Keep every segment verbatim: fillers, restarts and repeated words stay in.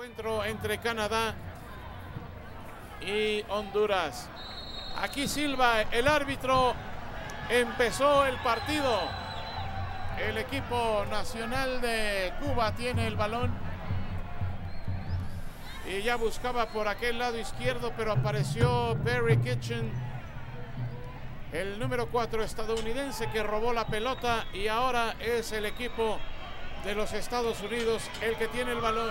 encuentro entre Canadá y Honduras. Aquí silba el árbitro. Empezó el partido. El equipo nacional de Cuba tiene el balón. Y ya buscaba por aquel lado izquierdo, pero apareció Barry Kitchen, el número cuatro estadounidense, que robó la pelota, y ahora es el equipo de los Estados Unidos el que tiene el balón.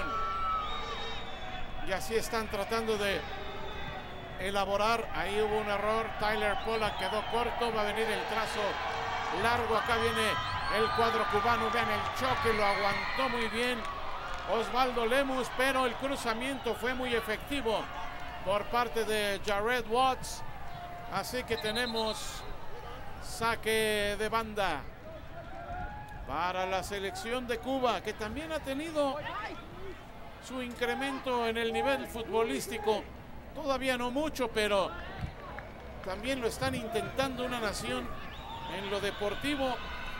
Y así están tratando de elaborar. Ahí hubo un error. Tyler Pollack quedó corto. Va a venir el trazo largo. Acá viene el cuadro cubano. Vean el choque, lo aguantó muy bien Osvaldo Lemus, pero el cruzamiento fue muy efectivo por parte de Jared Watts. Así que tenemos saque de banda para la selección de Cuba, que también ha tenido su incremento en el nivel futbolístico. Todavía no mucho, pero también lo están intentando. Una nación en lo deportivo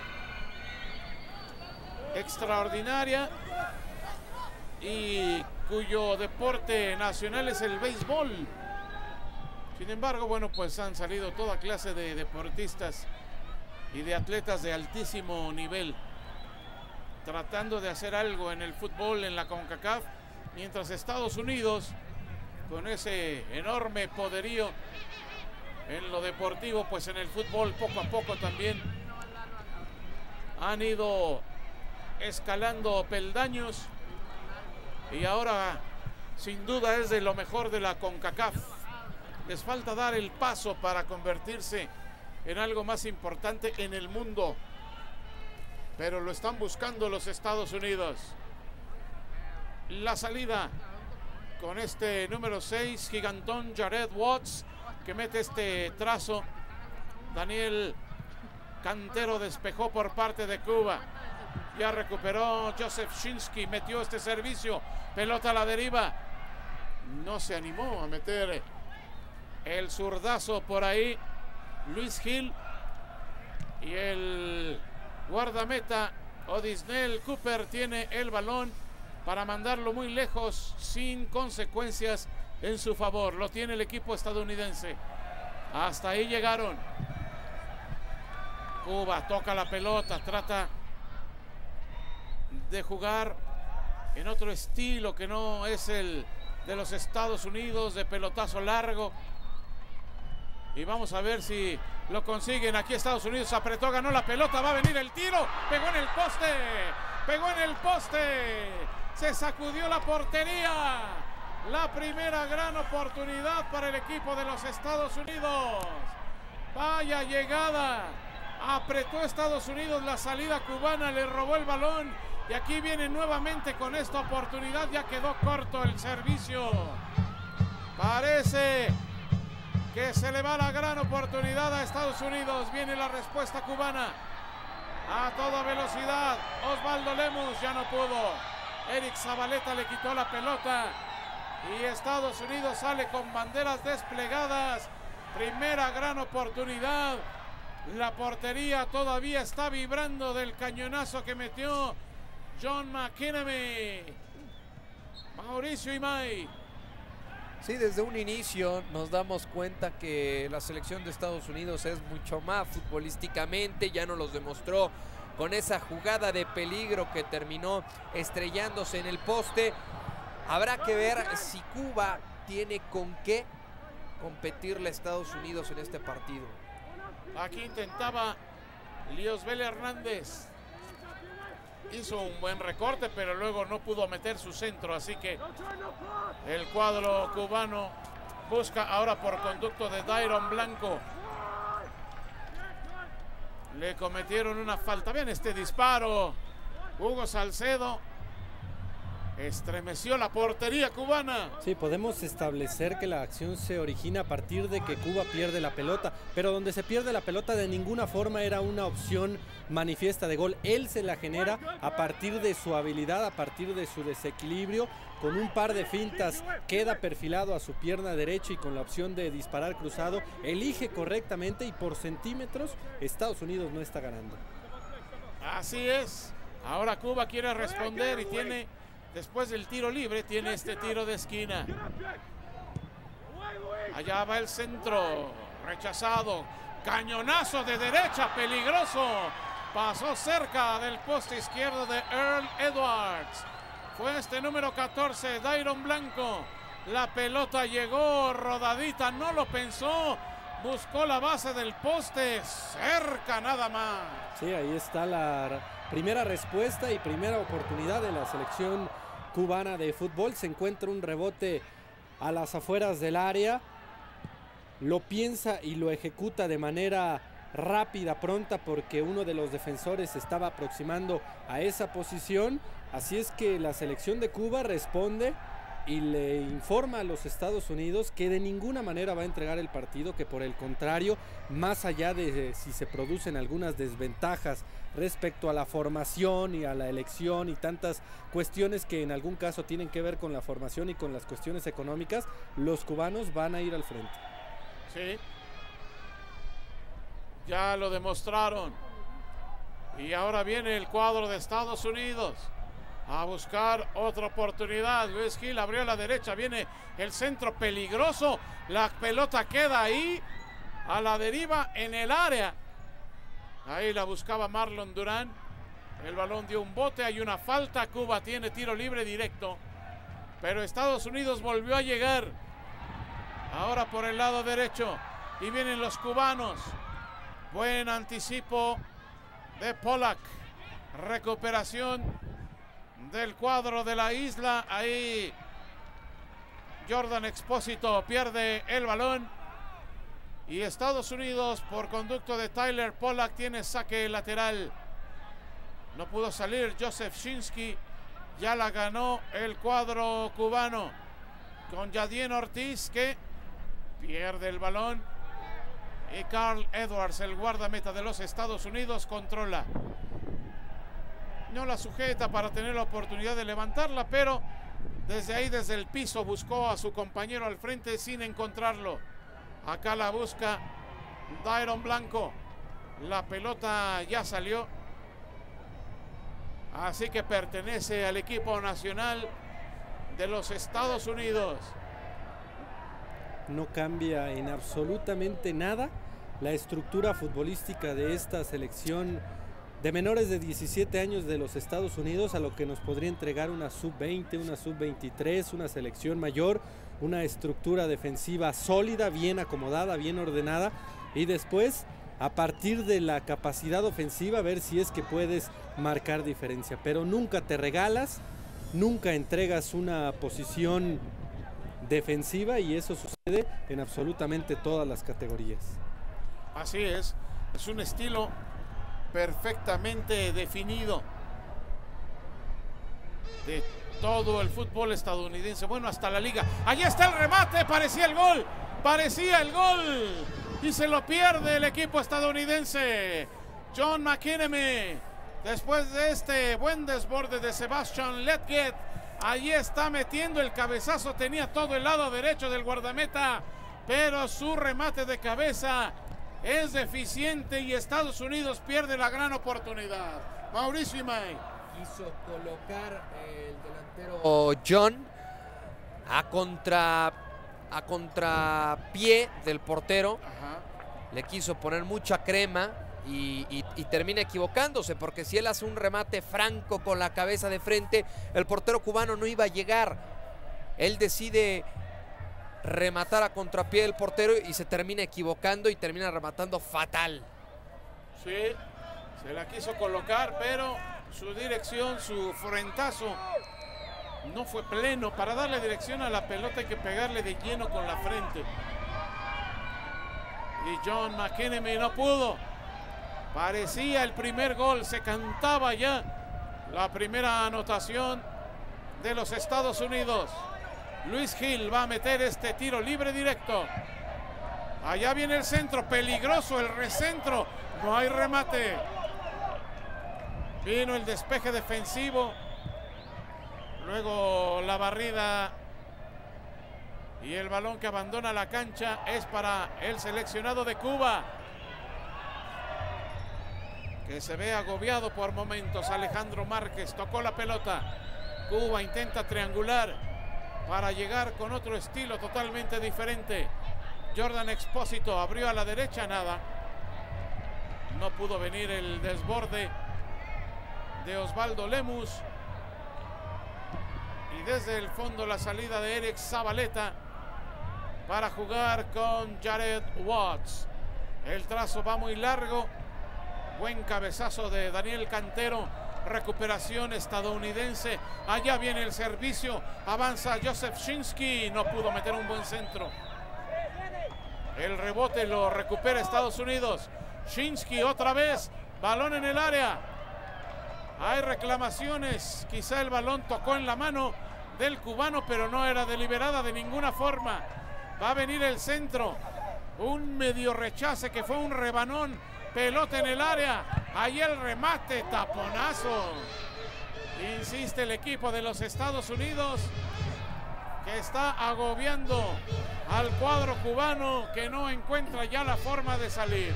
extraordinaria y cuyo deporte nacional es el béisbol. Sin embargo, bueno, pues han salido toda clase de deportistas y de atletas de altísimo nivel tratando de hacer algo en el fútbol en la CONCACAF, mientras Estados Unidos, con ese enorme poderío en lo deportivo, pues en el fútbol poco a poco también han ido escalando peldaños y ahora sin duda es de lo mejor de la CONCACAF. Les falta dar el paso para convertirse en algo más importante en el mundo, pero lo están buscando los Estados Unidos. La salida con este número seis, gigantón Jared Watts, que mete este trazo. Daniel Cantero despejó por parte de Cuba. Ya recuperó Joseph Shinsky, metió este servicio, pelota a la deriva. No se animó a meter el zurdazo por ahí Luis Gil, y el guardameta Odisnel Cooper tiene el balón para mandarlo muy lejos sin consecuencias en su favor. Lo tiene el equipo estadounidense. Hasta ahí llegaron. Cuba toca la pelota, trata de jugar en otro estilo que no es el de los Estados Unidos, de pelotazo largo. Y vamos a ver si lo consiguen. Aquí Estados Unidos apretó, ganó la pelota, va a venir el tiro, pegó en el poste, pegó en el poste, se sacudió la portería. La primera gran oportunidad para el equipo de los Estados Unidos. Vaya llegada, apretó Estados Unidos la salida cubana, le robó el balón y aquí viene nuevamente con esta oportunidad. Ya quedó corto el servicio. Parece que se le va la gran oportunidad a Estados Unidos. Viene la respuesta cubana a toda velocidad. Osvaldo Lemus ya no pudo. Eric Zabaleta le quitó la pelota y Estados Unidos sale con banderas desplegadas. Primera gran oportunidad. La portería todavía está vibrando del cañonazo que metió John McKinney. Mauricio Imay. Sí, desde un inicio nos damos cuenta que la selección de Estados Unidos es mucho más futbolísticamente. Ya nos los demostró con esa jugada de peligro que terminó estrellándose en el poste. Habrá que ver si Cuba tiene con qué competirle a Estados Unidos en este partido. Aquí intentaba Liosbel Hernández. Hizo un buen recorte, pero luego no pudo meter su centro. Así que el cuadro cubano busca ahora por conducto de Dairon Blanco. Le cometieron una falta. Vean este disparo. Hugo Salcedo estremeció la portería cubana. Sí, podemos establecer que la acción se origina a partir de que Cuba pierde la pelota, pero donde se pierde la pelota de ninguna forma era una opción manifiesta de gol. Él se la genera a partir de su habilidad, a partir de su desequilibrio. Con un par de fintas queda perfilado a su pierna derecha y con la opción de disparar cruzado elige correctamente, y por centímetros Estados Unidos no está ganando. Así es. Ahora Cuba quiere responder y tiene después del tiro libre, tiene este tiro de esquina. Allá va el centro, rechazado, cañonazo de derecha, peligroso. Pasó cerca del poste izquierdo de Earl Edwards. Fue este número catorce, Dairon Blanco. La pelota llegó rodadita, no lo pensó. Buscó la base del poste, cerca nada más. Sí, ahí está la primera respuesta y primera oportunidad de la selección cubana de fútbol. Se encuentra un rebote a las afueras del área. Lo piensa y lo ejecuta de manera rápida, pronta, porque uno de los defensores se estaba aproximando a esa posición. Así es que la selección de Cuba responde y le informa a los Estados Unidos que de ninguna manera va a entregar el partido, que por el contrario, más allá de si se producen algunas desventajas respecto a la formación y a la elección y tantas cuestiones que en algún caso tienen que ver con la formación y con las cuestiones económicas, los cubanos van a ir al frente. Sí, ya lo demostraron. Y ahora viene el cuadro de Estados Unidos a buscar otra oportunidad. Luis Gil abrió a la derecha, viene el centro peligroso, la pelota queda ahí a la deriva en el área. Ahí la buscaba Marlon Durán, el balón dio un bote, hay una falta. Cuba tiene tiro libre directo, pero Estados Unidos volvió a llegar ahora por el lado derecho y vienen los cubanos. Buen anticipo de Pollack, recuperación del cuadro de la isla. Ahí Jordan Expósito pierde el balón y Estados Unidos, por conducto de Tyler Pollack, tiene saque lateral. No pudo salir Joseph Shinsky, ya la ganó el cuadro cubano con Yadien Ortiz, que pierde el balón, y Carl Edwards, el guardameta de los Estados Unidos, controla. No la sujeta para tener la oportunidad de levantarla, pero desde ahí, desde el piso, buscó a su compañero al frente sin encontrarlo. Acá la busca Dairon Blanco. La pelota ya salió, así que pertenece al equipo nacional de los Estados Unidos. No cambia en absolutamente nada la estructura futbolística de esta selección de menores de diecisiete años de los Estados Unidos, a lo que nos podría entregar una sub veinte, una sub veintitrés, una selección mayor, una estructura defensiva sólida, bien acomodada, bien ordenada, y después, a partir de la capacidad ofensiva, ver si es que puedes marcar diferencia. Pero nunca te regalas, nunca entregas una posición defensiva, y eso sucede en absolutamente todas las categorías. Así es, es un estilo perfectamente definido de todo el fútbol estadounidense, bueno, hasta la liga. Allí está el remate, parecía el gol, parecía el gol, y se lo pierde el equipo estadounidense. John McKinney, después de este buen desborde de Sebastian Letget, allí está metiendo el cabezazo, tenía todo el lado derecho del guardameta, pero su remate de cabeza es deficiente y Estados Unidos pierde la gran oportunidad. Mauricio Imay quiso colocar el delantero John a contra a contrapié del portero. Ajá. Le quiso poner mucha crema y, y, y termina equivocándose, porque si él hace un remate franco con la cabeza de frente, el portero cubano no iba a llegar. Él decide rematar a contrapié del portero y se termina equivocando y termina rematando fatal. Sí, se la quiso colocar, pero su dirección, su frentazo no fue pleno. Para darle dirección a la pelota hay que pegarle de lleno con la frente. Y John McKinney no pudo. Parecía el primer gol, se cantaba ya la primera anotación de los Estados Unidos. Luis Gil va a meter este tiro libre directo. Allá viene el centro, peligroso el recentro, no hay remate. Vino el despeje defensivo, luego la barrida, y el balón que abandona la cancha es para el seleccionado de Cuba, que se ve agobiado por momentos. Alejandro Márquez tocó la pelota, Cuba intenta triangular para llegar con otro estilo totalmente diferente. Jordan Expósito abrió a la derecha, nada. No pudo venir el desborde de Osvaldo Lemus. Y desde el fondo la salida de Eric Zabaleta para jugar con Jared Watts. El trazo va muy largo. Buen cabezazo de Daniel Cantero. Recuperación estadounidense. Allá viene el servicio. Avanza Joseph Shinsky. No pudo meter un buen centro. El rebote lo recupera Estados Unidos. Shinsky otra vez. Balón en el área. Hay reclamaciones. Quizá el balón tocó en la mano del cubano, pero no era deliberada de ninguna forma. Va a venir el centro. Un medio rechace que fue un rebanón. Pelota en el área. Ahí el remate. Taponazo. Insiste el equipo de los Estados Unidos, que está agobiando al cuadro cubano, que no encuentra ya la forma de salir.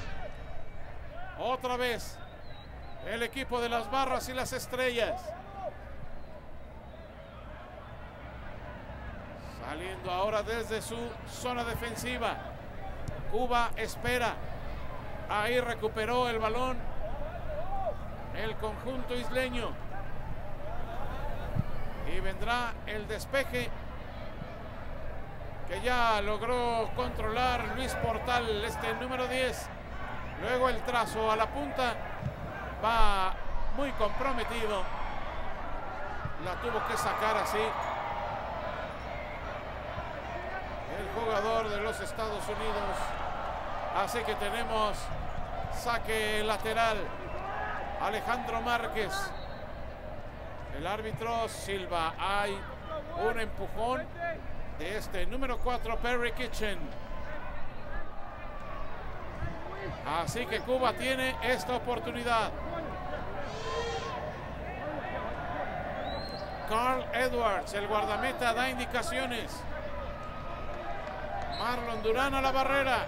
Otra vez el equipo de las barras y las estrellas. Saliendo ahora desde su zona defensiva. Cuba espera. Ahí recuperó el balón el conjunto isleño. Y vendrá el despeje que ya logró controlar Luis Portal, este número diez. Luego el trazo a la punta. Va muy comprometido. La tuvo que sacar así el jugador de los Estados Unidos. Así que tenemos saque lateral. Alejandro Márquez. El árbitro silba. Hay un empujón de este número cuatro, Perry Kitchen. Así que Cuba tiene esta oportunidad. Carl Edwards, el guardameta, da indicaciones. Marlon Durán a la barrera.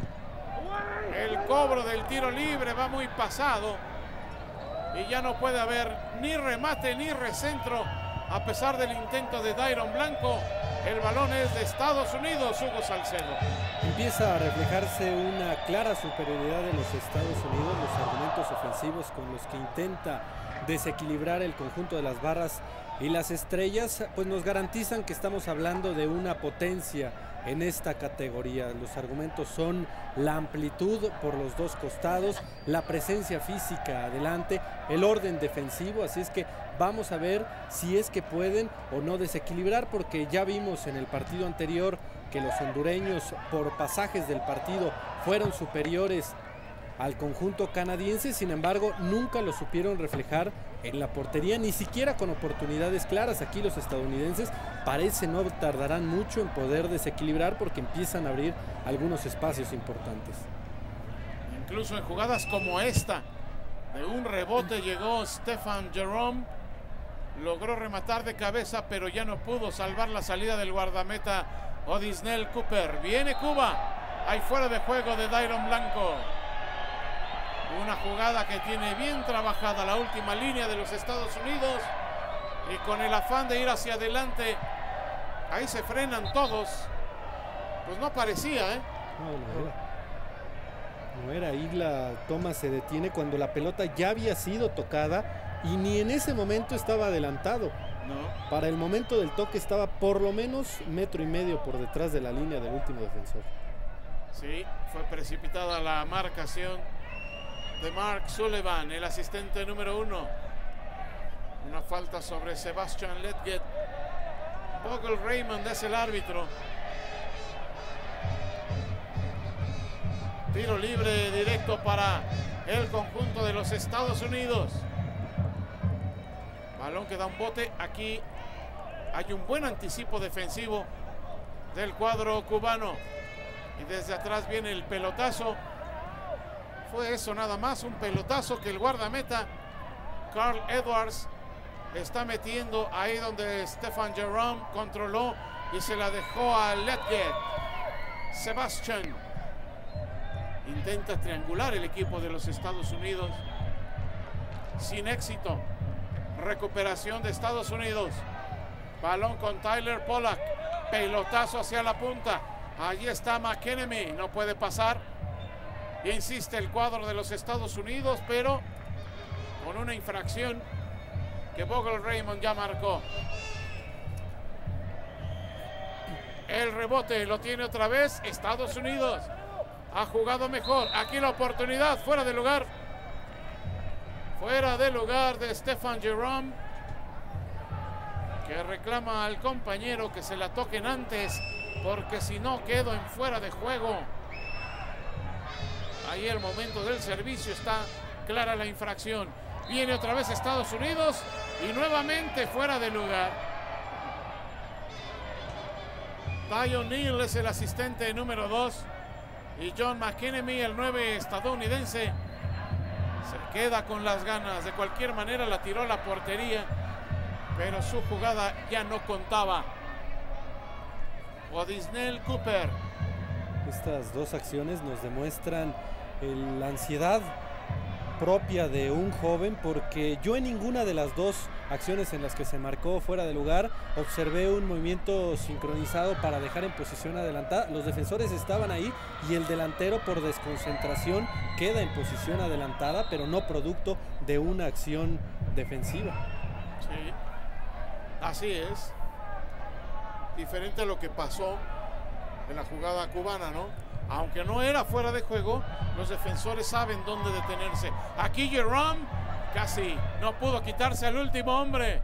El cobro del tiro libre va muy pasado. Y ya no puede haber ni remate ni recentro. A pesar del intento de Dairon Blanco, el balón es de Estados Unidos. Hugo Salcedo. Empieza a reflejarse una clara superioridad de los Estados Unidos, los argumentos ofensivos con los que intenta desequilibrar el conjunto de las barras y las estrellas, pues nos garantizan que estamos hablando de una potencia en esta categoría. Los argumentos son la amplitud por los dos costados, la presencia física adelante, el orden defensivo, así es que vamos a ver si es que pueden o no desequilibrar, porque ya vimos en el partido anterior que los hondureños por pasajes del partido fueron superiores al conjunto canadiense. Sin embargo, nunca lo supieron reflejar en la portería, ni siquiera con oportunidades claras. Aquí los estadounidenses parece no tardarán mucho en poder desequilibrar, porque empiezan a abrir algunos espacios importantes. Incluso en jugadas como esta, de un rebote llegó Stefan Jerome, logró rematar de cabeza, pero ya no pudo salvar la salida del guardameta Odisnel Cooper. Viene Cuba, hay fuera de juego de Dairon Blanco. Una jugada que tiene bien trabajada la última línea de los Estados Unidos, y con el afán de ir hacia adelante, ahí se frenan todos. Pues no parecía, ¿eh? No, no era. No era, ahí la toma se detiene cuando la pelota ya había sido tocada y ni en ese momento estaba adelantado. No. Para el momento del toque estaba por lo menos metro y medio por detrás de la línea del último defensor. Sí, fue precipitada la marcación de Mark Sullivan, el asistente número uno. Una falta sobre Sebastian Ledget. Bogle Raymond es el árbitro. Tiro libre directo para el conjunto de los Estados Unidos. Balón que da un bote. Aquí hay un buen anticipo defensivo del cuadro cubano. Y desde atrás viene el pelotazo. Fue eso nada más, un pelotazo que el guardameta Carl Edwards está metiendo ahí donde Stefan Jerome controló y se la dejó a Ledget. Sebastian intenta triangular el equipo de los Estados Unidos sin éxito. Recuperación de Estados Unidos. Balón con Tyler Pollack. Pelotazo hacia la punta. Allí está McKenemy. No puede pasar. Insiste el cuadro de los Estados Unidos, pero con una infracción que Bogle Raymond ya marcó. El rebote lo tiene otra vez Estados Unidos. Ha jugado mejor. Aquí la oportunidad. Fuera de lugar. Fuera de lugar de Stephen Jerome, que reclama al compañero que se la toquen antes, porque si no quedo en fuera de juego. Ahí el momento del servicio, está clara la infracción. Viene otra vez Estados Unidos y nuevamente fuera de lugar. Ty O'Neill es el asistente número dos y John McKenemy, el nueve estadounidense, se queda con las ganas. De cualquier manera la tiró a la portería, pero su jugada ya no contaba. Odisnell Cooper. Estas dos acciones nos demuestran el, la ansiedad propia de un joven, porque yo en ninguna de las dos acciones en las que se marcó fuera de lugar observé un movimiento sincronizado para dejar en posición adelantada. Los defensores estaban ahí y el delantero, por desconcentración, queda en posición adelantada, pero no producto de una acción defensiva. Sí, así es. Diferente a lo que pasó en la jugada cubana, ¿no? Aunque no era fuera de juego, los defensores saben dónde detenerse. Aquí Jerome casi no pudo quitarse al último hombre.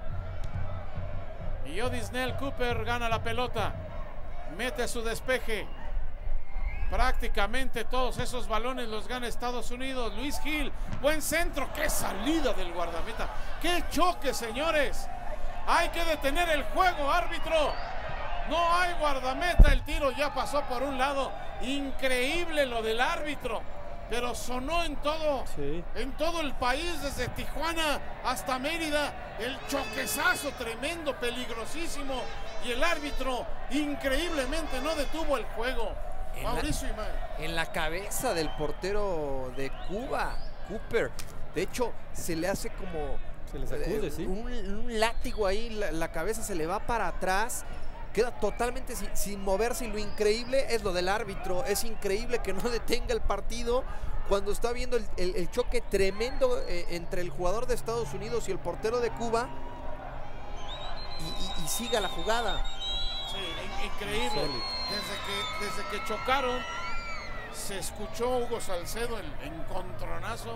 Y Odisnell Cooper gana la pelota. Mete su despeje. Prácticamente todos esos balones los gana Estados Unidos. Luis Gil, buen centro. ¡Qué salida del guardameta! ¡Qué choque, señores! Hay que detener el juego, árbitro. No hay guardameta, el tiro ya pasó por un lado. Increíble lo del árbitro, pero sonó en todo, sí. en todo el país, desde Tijuana hasta Mérida, el choquezazo tremendo, peligrosísimo, y el árbitro increíblemente no detuvo el juego. En Mauricio la, Imán. En la cabeza del portero de Cuba, Cooper. De hecho, se le hace como se le sacude, eh, ¿sí? un, un látigo ahí, la, la cabeza se le va para atrás. Queda totalmente sin, sin moverse, y lo increíble es lo del árbitro. Es increíble que no detenga el partido cuando está viendo el, el, el choque tremendo eh, entre el jugador de Estados Unidos y el portero de Cuba, y, y, y siga la jugada. Sí, increíble. Desde que, desde que chocaron, se escuchó Hugo Salcedo, el encontronazo.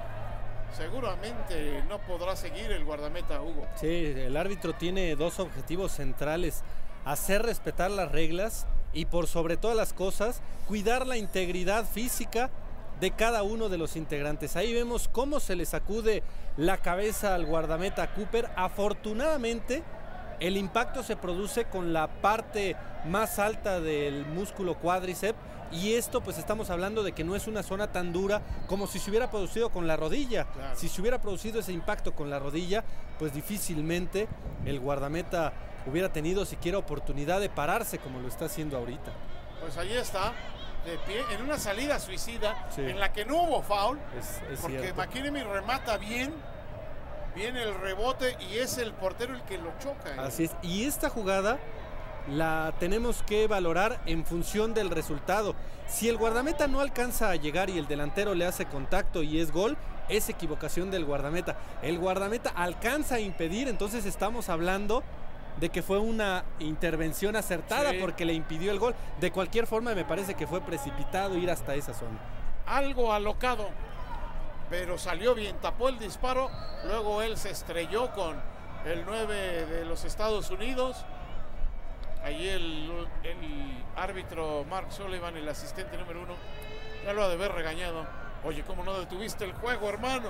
Seguramente no podrá seguir el guardameta Hugo. Sí, el árbitro tiene dos objetivos centrales: hacer respetar las reglas y, por sobre todas las cosas, cuidar la integridad física de cada uno de los integrantes. Ahí vemos cómo se le sacude la cabeza al guardameta Cooper. Afortunadamente, el impacto se produce con la parte más alta del músculo cuádriceps, y esto, pues estamos hablando de que no es una zona tan dura como si se hubiera producido con la rodilla. Claro. Si se hubiera producido ese impacto con la rodilla, pues difícilmente el guardameta hubiera tenido siquiera oportunidad de pararse como lo está haciendo ahorita. Pues ahí está, de pie, en una salida suicida, sí. en la que no hubo foul, es, es porque cierto. McKenemy remata bien, viene el rebote y es el portero el que lo choca. ¿eh? Así es, y esta jugada la tenemos que valorar en función del resultado. Si el guardameta no alcanza a llegar y el delantero le hace contacto y es gol, es equivocación del guardameta. El guardameta alcanza a impedir, entonces estamos hablando de que fue una intervención acertada, sí. porque le impidió el gol. De cualquier forma, me parece que fue precipitado ir hasta esa zona. Algo alocado, pero salió bien, tapó el disparo. Luego él se estrelló con el nueve de los Estados Unidos. Allí el, el árbitro Mark Sullivan, el asistente número uno, ya lo ha de haber regañado. Oye, ¿cómo no detuviste el juego, hermano?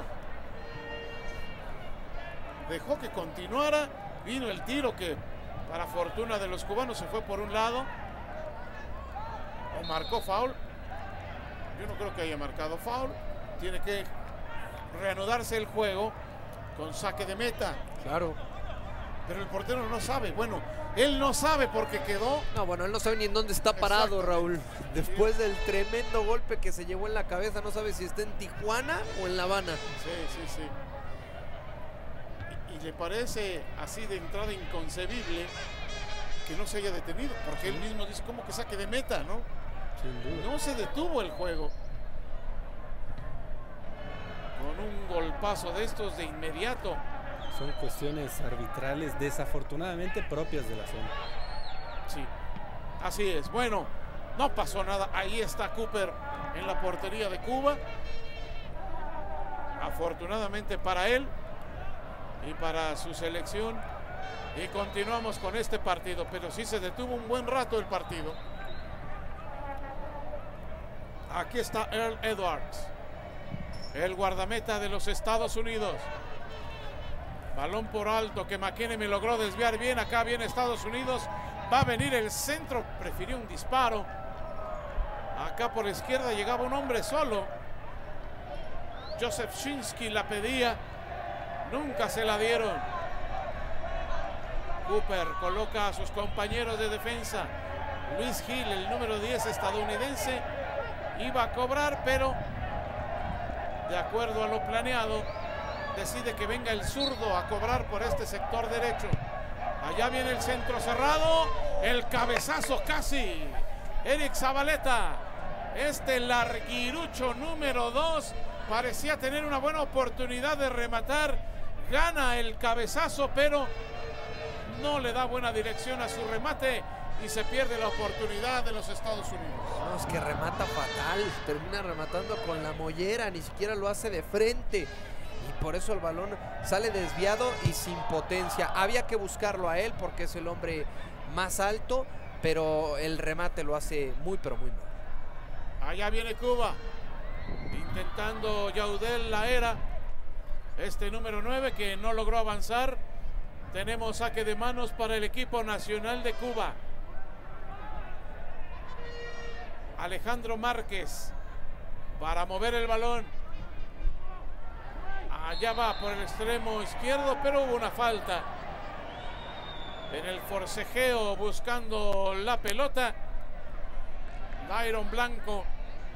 Dejó que continuara. Vino el tiro que, para fortuna de los cubanos, se fue por un lado. O marcó foul. Yo no creo que haya marcado foul. Tiene que reanudarse el juego con saque de meta. Claro. Pero el portero no sabe. Bueno, él no sabe porque quedó. No, bueno, él no sabe ni en dónde está parado, Raúl. Después del tremendo golpe que se llevó en la cabeza, no sabe si está en Tijuana o en La Habana. Sí, sí, sí. y le parece así de entrada inconcebible que no se haya detenido, porque él mismo dice como que saque de meta, ¿no? Sin duda. No se detuvo el juego. Con un golpazo de estos de inmediato. Son cuestiones arbitrales desafortunadamente propias de la zona. Sí, así es. Bueno, no pasó nada. Ahí está Cooper en la portería de Cuba. Afortunadamente para él y para su selección. Y continuamos con este partido, pero sí se detuvo un buen rato el partido. Aquí está Earl Edwards, el guardameta de los Estados Unidos. Balón por alto que McKinney logró desviar bien. Acá viene Estados Unidos. Va a venir el centro. Prefirió un disparo. Acá por izquierda llegaba un hombre solo. Joseph Shinsky la pedía. Nunca se la dieron. Cooper coloca a sus compañeros de defensa. Luis Hill, el número diez estadounidense, iba a cobrar, pero de acuerdo a lo planeado, decide que venga el zurdo a cobrar por este sector derecho. Allá viene el centro cerrado, el cabezazo casi. Eric Zabaleta, este larguirucho número dos, parecía tener una buena oportunidad de rematar. Gana el cabezazo, pero no le da buena dirección a su remate y se pierde la oportunidad de los Estados Unidos. No, es que remata fatal, termina rematando con la mollera, ni siquiera lo hace de frente. Y por eso el balón sale desviado y sin potencia. Había que buscarlo a él porque es el hombre más alto, pero el remate lo hace muy, pero muy mal. Allá viene Cuba, intentando Yaudel Laera, este número nueve que no logró avanzar. Tenemos saque de manos para el equipo nacional de Cuba. Alejandro Márquez para mover el balón. Allá va por el extremo izquierdo, pero hubo una falta en el forcejeo buscando la pelota. Dairon Blanco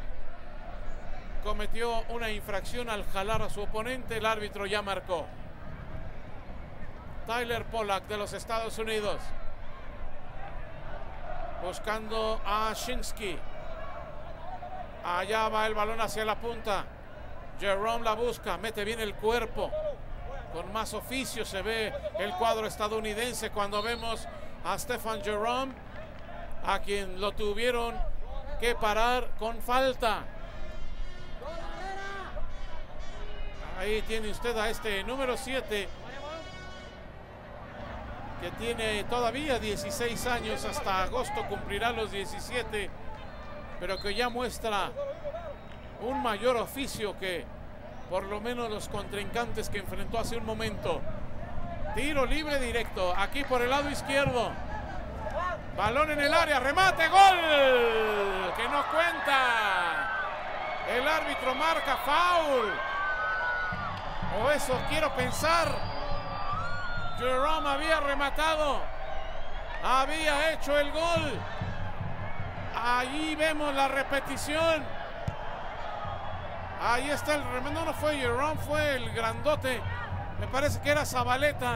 cometió una infracción al jalar a su oponente. El árbitro ya marcó. Tyler Pollack de los Estados Unidos buscando a Shinsky. Allá va el balón hacia la punta. Jerome la busca, mete bien el cuerpo. Con más oficio se ve el cuadro estadounidense cuando vemos a Stephen Jerome, a quien lo tuvieron que parar con falta. Ahí tiene usted a este número siete, que tiene todavía dieciséis años, hasta agosto cumplirá los diecisiete, pero que ya muestra un mayor oficio que por lo menos los contrincantes que enfrentó hace un momento. Tiro libre directo, aquí por el lado izquierdo. Balón en el área, remate, gol, que no cuenta. El árbitro marca foul, o eso quiero pensar. Jerome había rematado, había hecho el gol. Allí vemos la repetición. Ahí está el remate. No, no fue Jerome, fue el grandote. Me parece que era Zabaleta.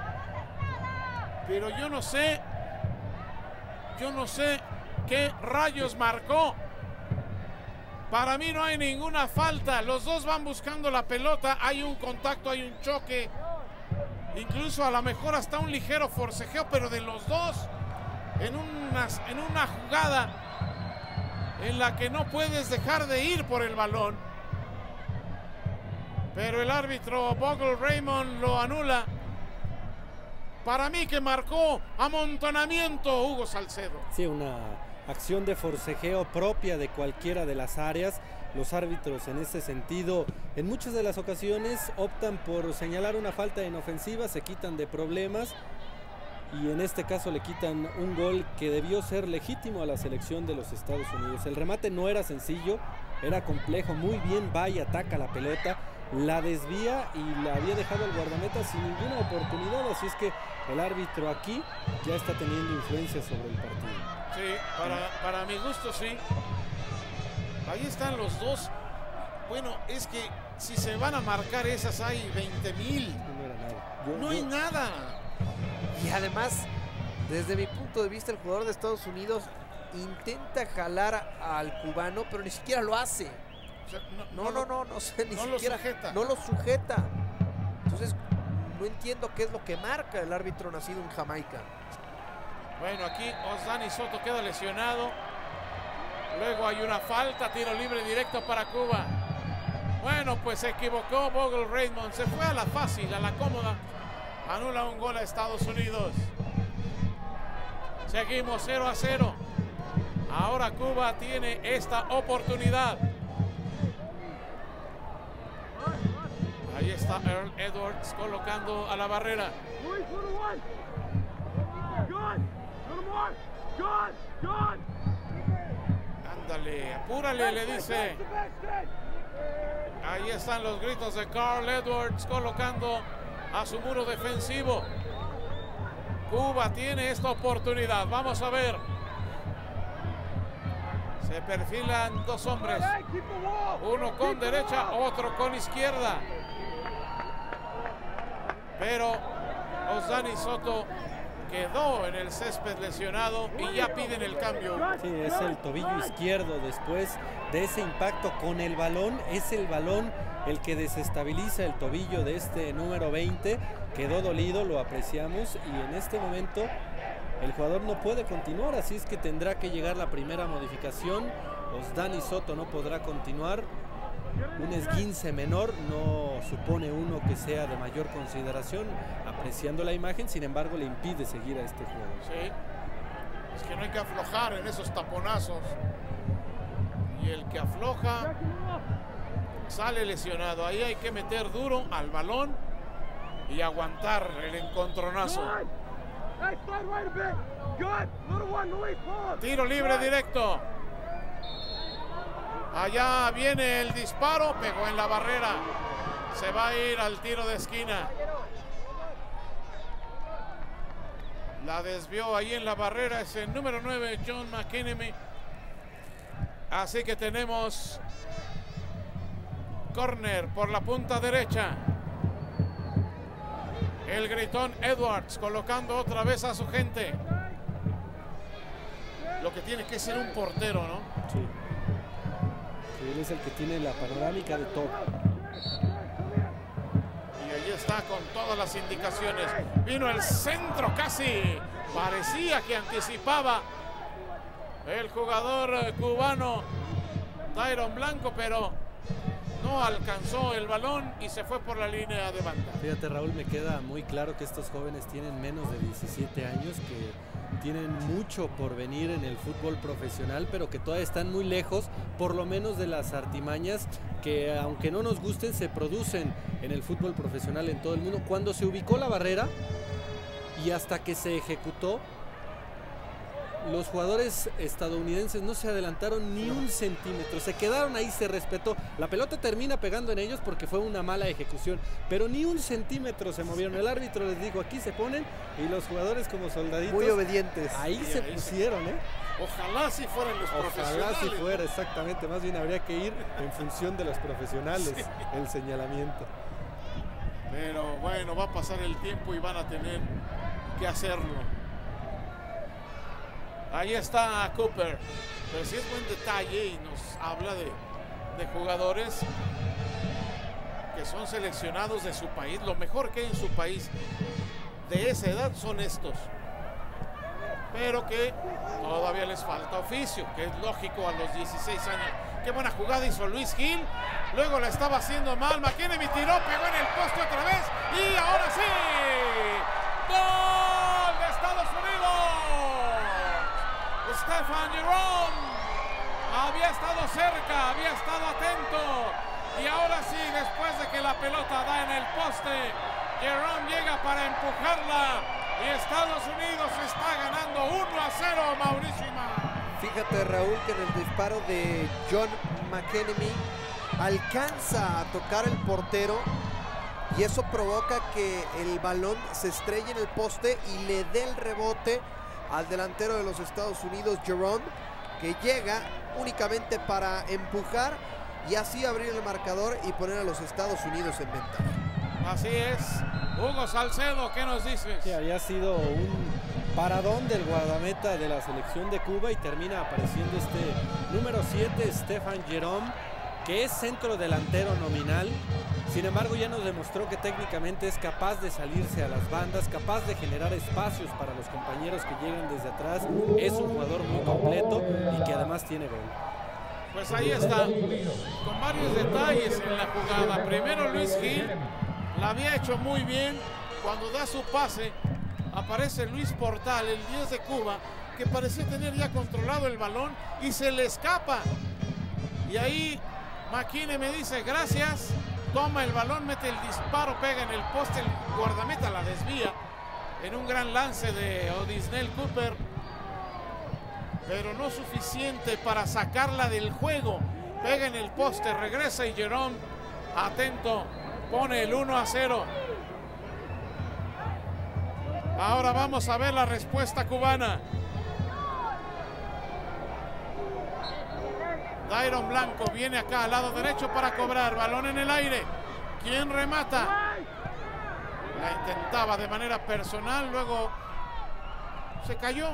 Pero yo no sé. Yo no sé qué rayos marcó. Para mí no hay ninguna falta. Los dos van buscando la pelota. Hay un contacto, hay un choque. Incluso a lo mejor hasta un ligero forcejeo, pero de los dos en, unas, en una jugada en la que no puedes dejar de ir por el balón. Pero el árbitro Bogle Raymond lo anula. Para mí que marcó amontonamiento Hugo Salcedo. Sí, una acción de forcejeo propia de cualquiera de las áreas. Los árbitros en ese sentido, en muchas de las ocasiones, optan por señalar una falta inofensiva, se quitan de problemas y en este caso le quitan un gol que debió ser legítimo a la selección de los Estados Unidos. El remate no era sencillo, era complejo, muy bien va y ataca la pelota, la desvía y la había dejado al guardameta sin ninguna oportunidad, así es que el árbitro aquí ya está teniendo influencia sobre el partido. Sí, para, para mi gusto sí. Ahí están los dos. Bueno, es que si se van a marcar esas hay veinte mil. No era nada. Yo, no yo... hay nada. Y además, desde mi punto de vista, el jugador de Estados Unidos intenta jalar al cubano, pero ni siquiera lo hace. O sea, No, no, no, no, o sea, ni no lo siquiera sujeta. no lo sujeta. Entonces, no entiendo qué es lo que marca el árbitro nacido en Jamaica. Bueno, aquí Osdani Soto queda lesionado. Luego hay una falta, tiro libre directo para Cuba. Bueno, pues se equivocó Bogle Raymond. Se fue a la fácil, a la cómoda. Anula un gol a Estados Unidos. Seguimos cero a cero. Ahora Cuba tiene esta oportunidad. Ahí está Earl Edwards colocando a la barrera. Ándale, apúrale, le dice. Ahí están los gritos de Carl Edwards colocando a su muro defensivo. Cuba tiene esta oportunidad. Vamos a ver. Se perfilan dos hombres. Uno con derecha, otro con izquierda. Pero Osdani Soto quedó en el césped lesionado y ya piden el cambio. Sí, es el tobillo izquierdo después de ese impacto con el balón. Es el balón el que desestabiliza el tobillo de este número veinte. Quedó dolido, lo apreciamos, y en este momento el jugador no puede continuar, así es que tendrá que llegar la primera modificación. Osdani Soto no podrá continuar. Un esguince menor no supone uno que sea de mayor consideración, apreciando la imagen, sin embargo le impide seguir a este jugador. Sí, es que no hay que aflojar en esos taponazos. Y el que afloja sale lesionado. Ahí hay que meter duro al balón y aguantar el encontronazo. Tiro libre directo. Allá viene el disparo, pegó en la barrera. Se va a ir al tiro de esquina. La desvió ahí en la barrera, es el número nueve, John McKinney. Así que tenemos córner por la punta derecha. El gritón Edwards colocando otra vez a su gente. Lo que tiene que ser un portero, ¿no? Sí. Sí, él es el que tiene la panorámica de todo. Y ahí está con todas las indicaciones. Vino el centro casi. Parecía que anticipaba el jugador cubano Tyron Blanco, pero no alcanzó el balón y se fue por la línea de banda. Fíjate, Raúl, me queda muy claro que estos jóvenes tienen menos de diecisiete años, que tienen mucho por venir en el fútbol profesional, pero que todavía están muy lejos, por lo menos de las artimañas que, aunque no nos gusten, se producen en el fútbol profesional en todo el mundo. Cuando se ubicó la barrera y hasta que se ejecutó, los jugadores estadounidenses no se adelantaron ni un centímetro, se quedaron ahí, se respetó. La pelota termina pegando en ellos porque fue una mala ejecución, pero ni un centímetro se movieron. El árbitro les dijo, aquí se ponen, y los jugadores como soldaditos Muy obedientes. ahí Sí, se ahí pusieron, ¿eh? Ojalá si fueran los Ojalá profesionales. si fuera, exactamente. Más bien habría que ir en función de los profesionales, Sí. el señalamiento. Pero bueno, va a pasar el tiempo y van a tener que hacerlo. Ahí está Cooper. Pero sí es buen detalle y nos habla de, de jugadores que son seleccionados de su país. Lo mejor que hay en su país de esa edad son estos. Pero que todavía les falta oficio, que es lógico a los dieciséis años. Qué buena jugada hizo Luis Gil. Luego la estaba haciendo mal. McKinney tiró, pegó en el poste otra vez. Y ahora sí. ¡Gol de Estados Unidos! Stefan Jerome había estado cerca, había estado atento. Y ahora sí, después de que la pelota da en el poste, Jerome llega para empujarla. Y Estados Unidos está ganando uno a cero, Mauricio Imán. Fíjate, Raúl, que en el disparo de John McKinney alcanza a tocar el portero y eso provoca que el balón se estrelle en el poste y le dé el rebote al delantero de los Estados Unidos, Jerome, que llega únicamente para empujar y así abrir el marcador y poner a los Estados Unidos en ventaja. Así es. Hugo Salcedo, ¿qué nos dices? Sí, había sido un paradón del guardameta de la selección de Cuba y termina apareciendo este número siete, Stefan Jerome, que es centro delantero nominal. Sin embargo, ya nos demostró que técnicamente es capaz de salirse a las bandas, capaz de generar espacios para los compañeros que llegan desde atrás. Es un jugador muy completo y que además tiene gol. Pues ahí está, con varios detalles en la jugada. Primero Luis Gil, la había hecho muy bien. Cuando da su pase, aparece Luis Portal, el diez de Cuba, que parecía tener ya controlado el balón y se le escapa. Y ahí McKinney me dice gracias, toma el balón, mete el disparo, pega en el poste, el guardameta la desvía en un gran lance de Odisnell Cooper, pero no suficiente para sacarla del juego. Pega en el poste, regresa y Jerome, atento, pone el uno a cero. Ahora vamos a ver la respuesta cubana. Dairon Blanco viene acá al lado derecho para cobrar, balón en el aire. ¿Quién remata? La intentaba de manera personal, luego se cayó.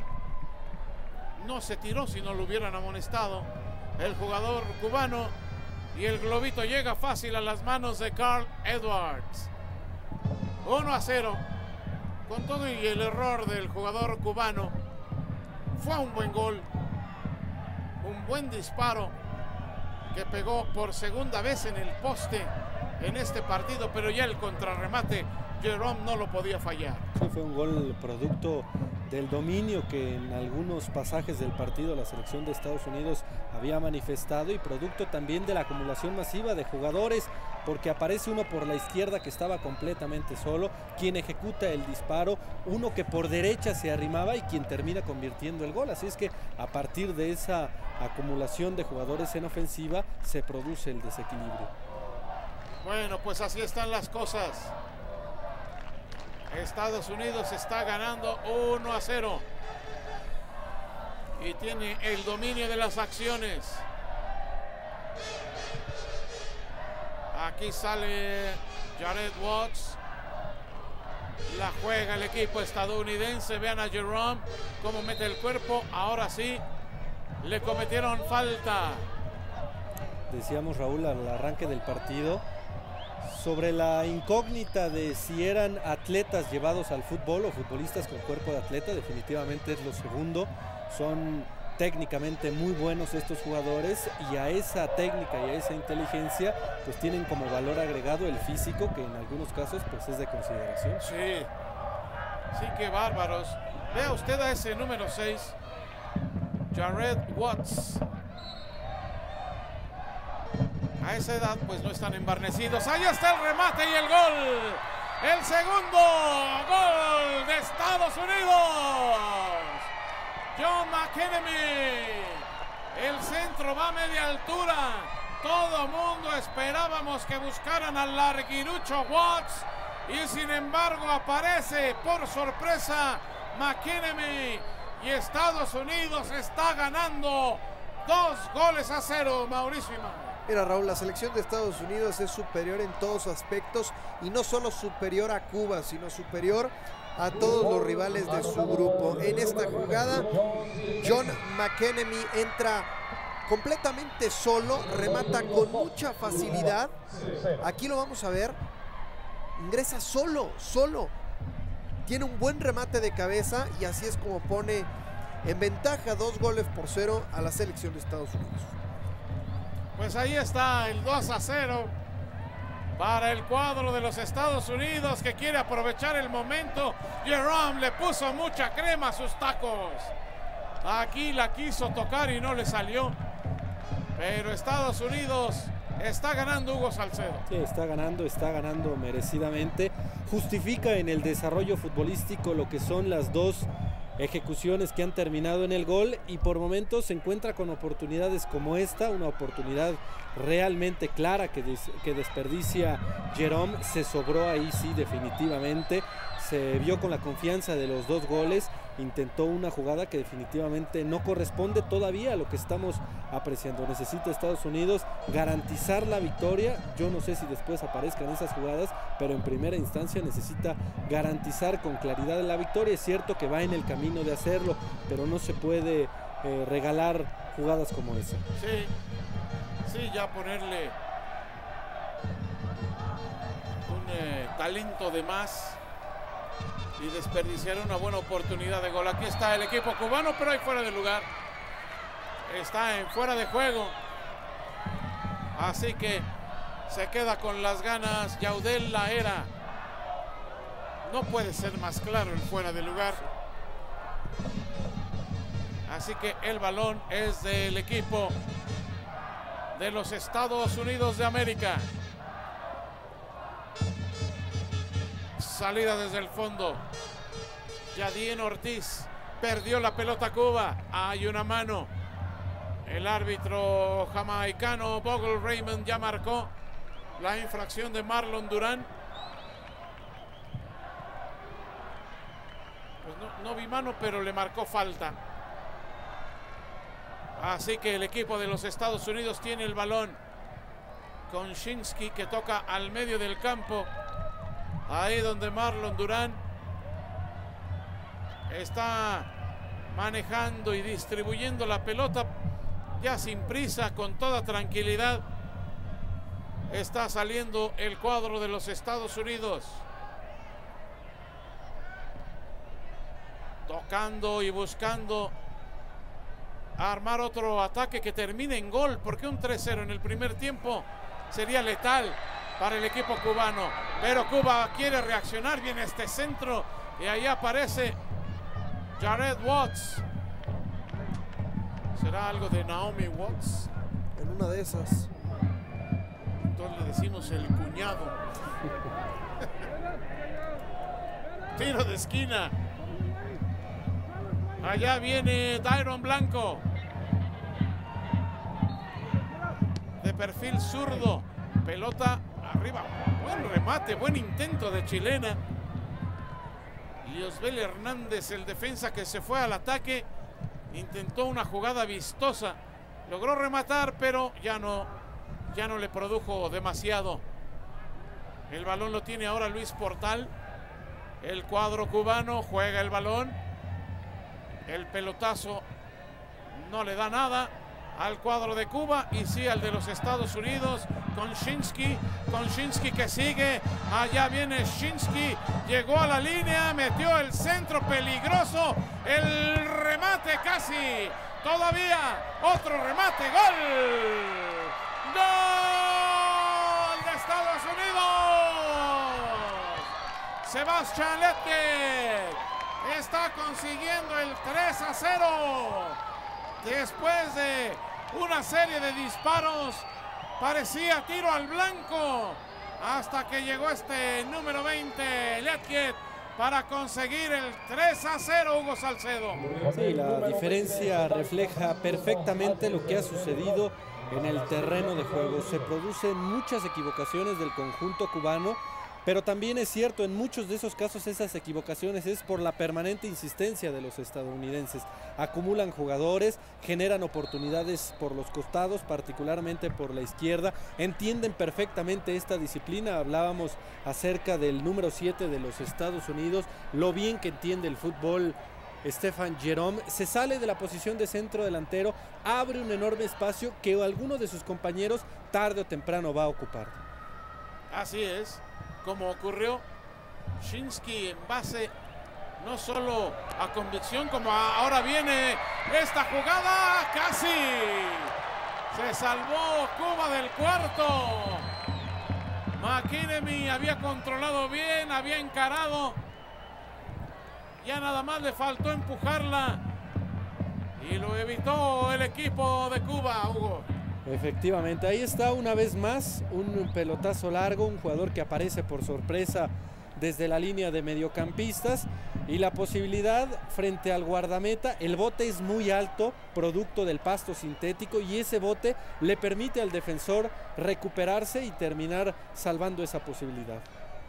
No se tiró, si no lo hubieran amonestado el jugador cubano, y el globito llega fácil a las manos de Carl Edwards. uno a cero. Con todo y el error del jugador cubano, fue un buen gol, un buen disparo que pegó por segunda vez en el poste en este partido, pero ya el contrarremate Jerome no lo podía fallar. Sí, fue un gol producto del dominio que en algunos pasajes del partido la selección de Estados Unidos había manifestado, y producto también de la acumulación masiva de jugadores, porque aparece uno por la izquierda que estaba completamente solo, quien ejecuta el disparo, uno que por derecha se arrimaba y quien termina convirtiendo el gol. Así es que a partir de esa acumulación de jugadores en ofensiva se produce el desequilibrio. Bueno, pues así están las cosas. Estados Unidos está ganando uno a cero y tiene el dominio de las acciones. Aquí sale Jared Watts, la juega el equipo estadounidense. Vean a Jerome cómo mete el cuerpo. Ahora sí le cometieron falta. Decíamos, Raúl, al arranque del partido sobre la incógnita de si eran atletas llevados al fútbol o futbolistas con cuerpo de atleta. Definitivamente es lo segundo. Son técnicamente muy buenos estos jugadores, y a esa técnica y a esa inteligencia pues tienen como valor agregado el físico, que en algunos casos pues es de consideración. Sí, sí, qué bárbaros. Vea usted a ese número seis, Jared Watts. A esa edad pues no están embarnecidos. Ahí está el remate y el gol. El segundo gol de Estados Unidos. John McKinney. El centro va a media altura. Todo mundo esperábamos que buscaran al larguirucho Watts, y sin embargo aparece por sorpresa McKinney, y Estados Unidos está ganando dos goles a cero. Mauricio Imán. Mira, Raúl, la selección de Estados Unidos es superior en todos sus aspectos, y no solo superior a Cuba, sino superior a todos los rivales de su grupo. En esta jugada, John McKinney entra completamente solo, remata con mucha facilidad. Aquí lo vamos a ver. Ingresa solo, solo. Tiene un buen remate de cabeza, y así es como pone en ventaja dos goles por cero a la selección de Estados Unidos. Pues ahí está el dos a cero para el cuadro de los Estados Unidos, que quiere aprovechar el momento. Jerome le puso mucha crema a sus tacos. Aquí la quiso tocar y no le salió. Pero Estados Unidos está ganando, Hugo Salcedo. Sí, está ganando, está ganando merecidamente. Justifica en el desarrollo futbolístico lo que son las dos ejecuciones que han terminado en el gol, y por momentos se encuentra con oportunidades como esta, una oportunidad realmente clara que, des que desperdicia Jerome. Se sobró ahí, sí, definitivamente. Se vio con la confianza de los dos goles, intentó una jugada que definitivamente no corresponde todavía a lo que estamos apreciando. Necesita Estados Unidos garantizar la victoria. Yo no sé si después aparezcan esas jugadas, pero en primera instancia necesita garantizar con claridad la victoria. Es cierto que va en el camino de hacerlo, pero no se puede eh, regalar jugadas como esa. Sí, sí, ya ponerle un eh, talento de más y desperdiciar una buena oportunidad de gol. Aquí está el equipo cubano, pero ahí fuera de lugar. Está en fuera de juego. Así que se queda con las ganas Yaudel Lahera. No puede ser más claro el fuera de lugar. Así que el balón es del equipo de los Estados Unidos de América. Salida desde el fondo. Yadien Ortiz perdió la pelota Cuba. Hay una mano. El árbitro jamaicano Bogle Raymond ya marcó la infracción de Marlon Durán. Pues no, no vi mano, pero le marcó falta. Así que el equipo de los Estados Unidos tiene el balón. Konshinsky que toca al medio del campo. Ahí donde Marlon Durán está manejando y distribuyendo la pelota ya sin prisa, con toda tranquilidad. Está saliendo el cuadro de los Estados Unidos. Tocando y buscando armar otro ataque que termine en gol, porque un tres cero en el primer tiempo sería letal para el equipo cubano. Pero Cuba quiere reaccionar. Viene este centro y ahí aparece Jared Watts. ¿Será algo de Naomi Watts? En una de esas. Entonces le decimos el cuñado. Tiro de esquina. Allá viene Dairon Blanco. De perfil zurdo. Pelota arriba. Buen remate, buen intento de chilena. Liosbel Hernández, el defensa que se fue al ataque, intentó una jugada vistosa. Logró rematar, pero ya no, ya no le produjo demasiado. El balón lo tiene ahora Luis Portal. El cuadro cubano juega el balón. El pelotazo no le da nada al cuadro de Cuba y sí al de los Estados Unidos. Konshinsky, Konshinsky que sigue, allá viene Shinsky, llegó a la línea, metió el centro peligroso, el remate casi, todavía otro remate, gol, gol de Estados Unidos. Sebastián Letke está consiguiendo el tres a cero después de una serie de disparos. Parecía tiro al blanco hasta que llegó este número veinte, Letke, para conseguir el tres a cero, Hugo Salcedo. Sí, la diferencia refleja perfectamente lo que ha sucedido en el terreno de juego. Se producen muchas equivocaciones del conjunto cubano, pero también es cierto, en muchos de esos casos esas equivocaciones es por la permanente insistencia de los estadounidenses. Acumulan jugadores, generan oportunidades por los costados, particularmente por la izquierda, entienden perfectamente esta disciplina. Hablábamos acerca del número siete de los Estados Unidos, lo bien que entiende el fútbol Stephan Jerome. Se sale de la posición de centro delantero, abre un enorme espacio que alguno de sus compañeros tarde o temprano va a ocupar. Así es. Como ocurrió, Shinsky en base no solo a convicción, como a, ahora viene esta jugada, casi se salvó Cuba del cuarto. McKinney había controlado bien, había encarado, ya nada más le faltó empujarla y lo evitó el equipo de Cuba, Hugo. Efectivamente, ahí está una vez más un pelotazo largo, un jugador que aparece por sorpresa desde la línea de mediocampistas y la posibilidad frente al guardameta. El bote es muy alto, producto del pasto sintético, y ese bote le permite al defensor recuperarse y terminar salvando esa posibilidad.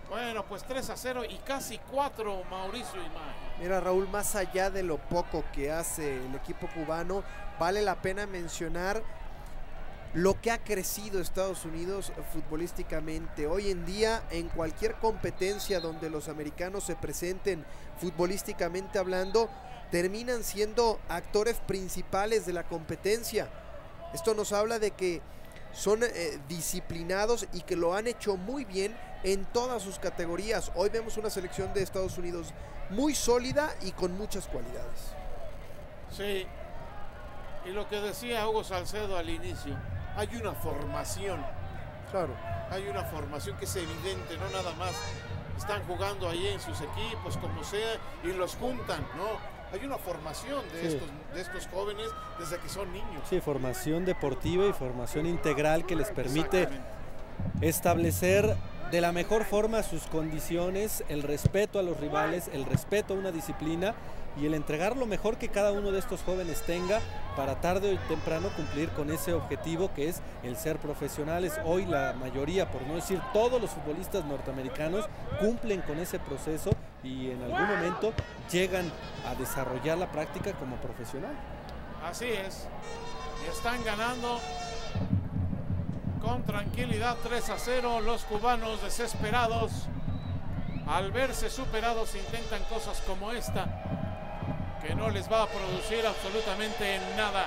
Bueno, pues tres a cero y casi cuatro, Mauricio Imay. Mira, Raúl, más allá de lo poco que hace el equipo cubano, vale la pena mencionar lo que ha crecido Estados Unidos futbolísticamente. Hoy en día, en cualquier competencia donde los americanos se presenten futbolísticamente hablando, terminan siendo actores principales de la competencia. Esto nos habla de que son eh, disciplinados y que lo han hecho muy bien en todas sus categorías. Hoy vemos una selección de Estados Unidos muy sólida y con muchas cualidades. Sí, y lo que decía Hugo Salcedo al inicio, hay una formación. Claro. Hay una formación que es evidente, no nada más están jugando ahí en sus equipos, como sea, y los juntan, ¿no? Hay una formación de, Sí. estos, de estos jóvenes desde que son niños. Sí, formación deportiva y formación integral que les permite Exactamente. establecer de la mejor forma sus condiciones, el respeto a los rivales, el respeto a una disciplina y el entregar lo mejor que cada uno de estos jóvenes tenga para tarde o temprano cumplir con ese objetivo que es el ser profesionales. Hoy la mayoría, por no decir todos los futbolistas norteamericanos, cumplen con ese proceso y en algún momento llegan a desarrollar la práctica como profesional. Así es. Y están ganando con tranquilidad tres a cero. Los cubanos desesperados al verse superados intentan cosas como esta que no les va a producir absolutamente nada.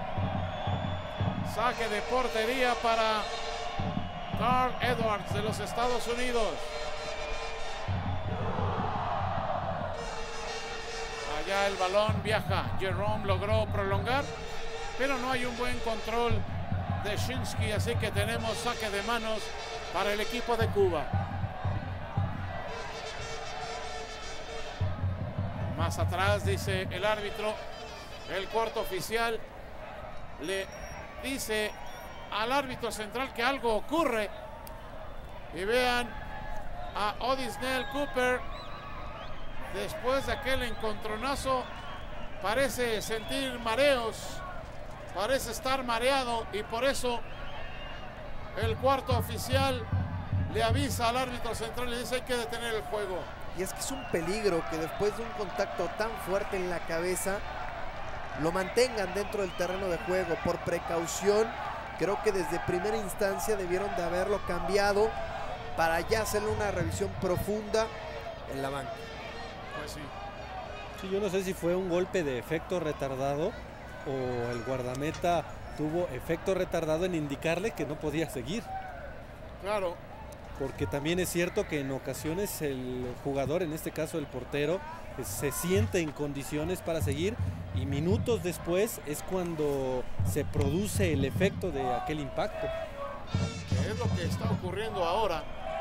Saque de portería para Carl Edwards de los Estados Unidos. Allá el balón viaja. Jerome logró prolongar, pero no hay un buen control de Shinsky, así que tenemos saque de manos para el equipo de Cuba. Más atrás, dice el árbitro, el cuarto oficial le dice al árbitro central que algo ocurre. Y vean a Odisnell Cooper, después de aquel encontronazo, parece sentir mareos, parece estar mareado y por eso el cuarto oficial le avisa al árbitro central y le dice hay que detener el juego. Y es que es un peligro que después de un contacto tan fuerte en la cabeza lo mantengan dentro del terreno de juego. Por precaución, creo que desde primera instancia debieron de haberlo cambiado para ya hacerle una revisión profunda en la banca. Pues sí. Sí, yo no sé si fue un golpe de efecto retardado o el guardameta tuvo efecto retardado en indicarle que no podía seguir. Claro. Porque también es cierto que en ocasiones el jugador, en este caso el portero, se siente en condiciones para seguir y minutos después es cuando se produce el efecto de aquel impacto. Que es lo que está ocurriendo ahora.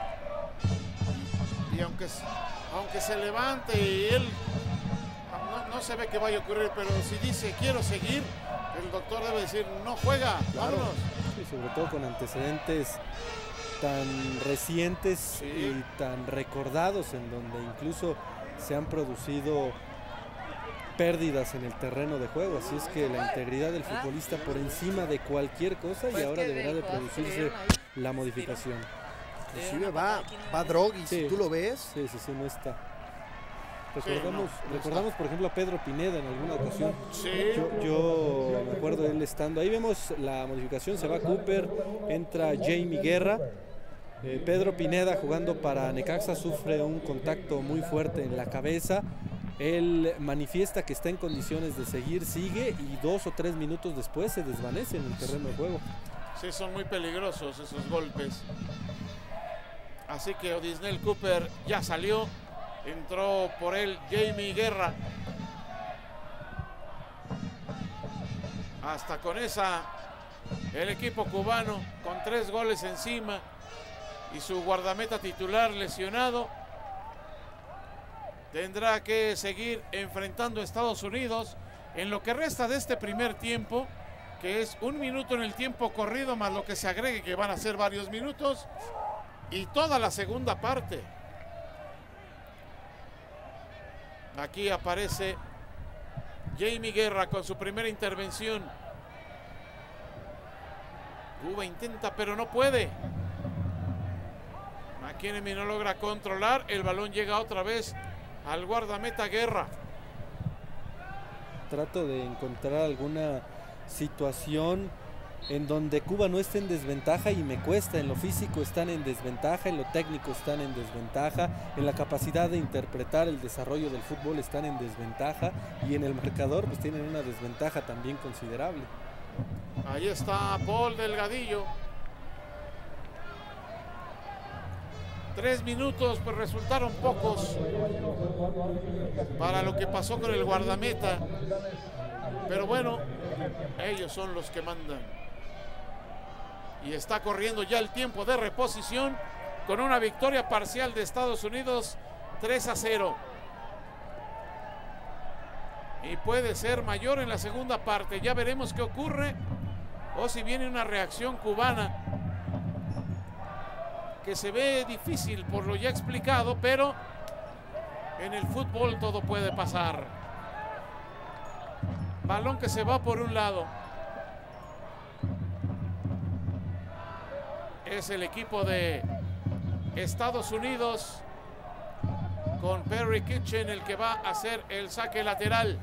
Y aunque, aunque se levante y él no, no se ve que vaya a ocurrir, pero si dice quiero seguir, el doctor debe decir no juega, Claro. vámonos. Y sobre todo con antecedentes tan recientes Sí. y tan recordados, en donde incluso se han producido pérdidas en el terreno de juego, así es que la integridad del futbolista por encima de cualquier cosa y ahora deberá de producirse la modificación. Inclusive va, va Droghi, Sí. si tú lo ves. Sí, sí, sí, no está. Sí, Recordamos, no, no recordamos por ejemplo a Pedro Pineda en alguna ocasión. Sí. Yo, yo me acuerdo de él estando. Ahí vemos la modificación, se va Cooper, entra Jamie Guerra. Eh, Pedro Pineda jugando para Necaxa sufre un contacto muy fuerte en la cabeza. Él manifiesta que está en condiciones de seguir, sigue y dos o tres minutos después se desvanece en el terreno de juego. Sí, son muy peligrosos esos golpes. Así que Odisnell Cooper ya salió. Entró por él Jamie Guerra. Hasta con esa, el equipo cubano con tres goles encima y su guardameta titular lesionado, tendrá que seguir enfrentando a Estados Unidos en lo que resta de este primer tiempo, que es un minuto en el tiempo corrido más lo que se agregue, que van a ser varios minutos, y toda la segunda parte. Aquí aparece Jamie Guerra con su primera intervención. Cuba intenta, pero no puede. McKinney no logra controlar. El balón llega otra vez al guardameta Guerra. Trato de encontrar alguna situación en donde Cuba no esté en desventaja y me cuesta. En lo físico están en desventaja, en lo técnico están en desventaja, en la capacidad de interpretar el desarrollo del fútbol están en desventaja, y en el marcador pues tienen una desventaja también considerable. Ahí está Paul Delgadillo. Tres minutos pues resultaron pocos para lo que pasó con el guardameta, pero bueno, ellos son los que mandan. Y está corriendo ya el tiempo de reposición con una victoria parcial de Estados Unidos tres a cero. Y puede ser mayor en la segunda parte. Ya veremos qué ocurre, o si viene una reacción cubana, que se ve difícil por lo ya explicado, pero en el fútbol todo puede pasar. Balón que se va por un lado. Es el equipo de Estados Unidos con Perry Kitchen el que va a hacer el saque lateral.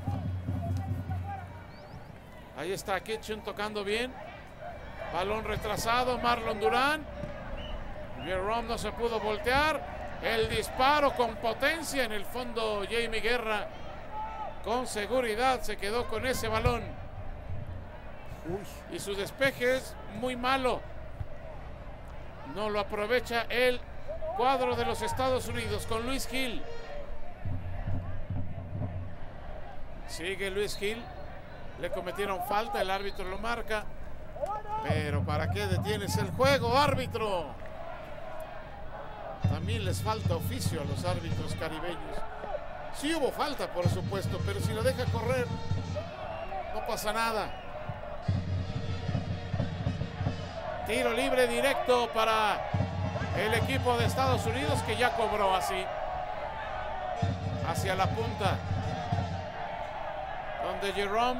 Ahí está Kitchen tocando bien. Balón retrasado, Marlon Durán. Jerome no se pudo voltear. El disparo con potencia en el fondo. Jamie Guerra con seguridad se quedó con ese balón. Uy. Y su despeje es muy malo. No lo aprovecha el cuadro de los Estados Unidos con Luis Gil. Sigue Luis Gil. Le cometieron falta, el árbitro lo marca. Pero ¿para qué detienes el juego, árbitro? También les falta oficio a los árbitros caribeños. Sí hubo falta, por supuesto, pero si lo deja correr, no pasa nada. Tiro libre directo para el equipo de Estados Unidos, que ya cobró así. Hacia la punta, donde Jerome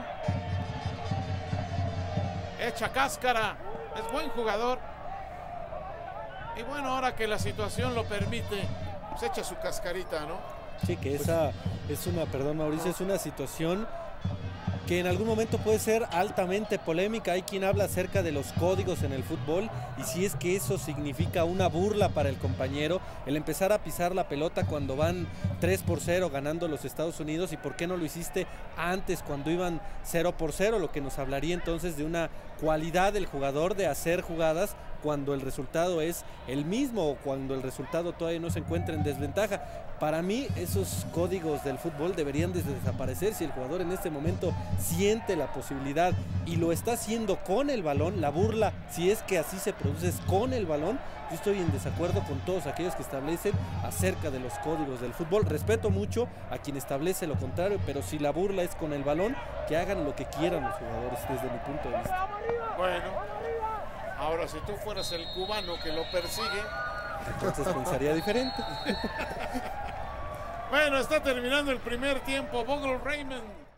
echa cáscara. Es buen jugador. Y bueno, ahora que la situación lo permite, se echa su cascarita, ¿no? Sí, que esa es una, perdón Mauricio, es una situación que en algún momento puede ser altamente polémica. Hay quien habla acerca de los códigos en el fútbol y si es que eso significa una burla para el compañero, el empezar a pisar la pelota cuando van tres por cero ganando los Estados Unidos, y por qué no lo hiciste antes cuando iban cero por cero, lo que nos hablaría entonces de una cualidad del jugador de hacer jugadas cuando el resultado es el mismo o cuando el resultado todavía no se encuentra en desventaja. Para mí esos códigos del fútbol deberían de desaparecer. Si el jugador en este momento siente la posibilidad y lo está haciendo con el balón, la burla, si es que así se produce, es con el balón, yo estoy en desacuerdo con todos aquellos que establecen acerca de los códigos del fútbol. Respeto mucho a quien establece lo contrario, pero si la burla es con el balón, que hagan lo que quieran los jugadores desde mi punto de vista. Bueno, ahora si tú fueras el cubano que lo persigue, entonces pensaría diferente. Bueno, está terminando el primer tiempo. Bogle Raymond